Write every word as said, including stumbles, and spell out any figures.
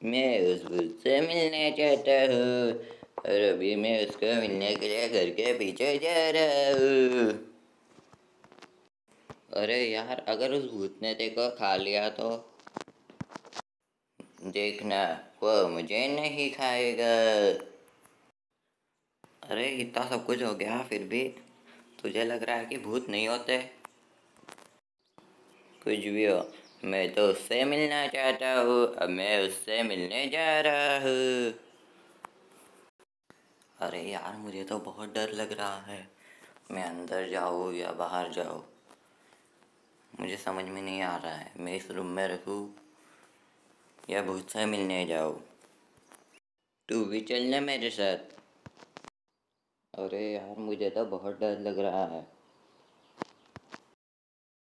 मैं उस भूत से मिलना चाहता हूँ और अभी मैं उसको मिलने के लिए घर के पीछे जा रहा हूँ। अरे यार, अगर उस भूत ने तेको खा लिया तो देखना, वो मुझे नहीं खाएगा। अरे इतना सब कुछ हो गया फिर भी तुझे लग रहा है कि भूत नहीं होते? कुछ भी हो, मैं तो उससे मिलना चाहता हूँ। अब मैं उससे मिलने जा रहा हूँ। अरे यार, मुझे तो बहुत डर लग रहा है। मैं अंदर जाऊँ या बाहर जाऊँ, मुझे समझ में नहीं आ रहा है। मैं इस रूम में रहूँ या भूत से मिलने जाऊँ। तू भी चलना मेरे साथ। अरे यार, मुझे तो बहुत डर लग रहा है।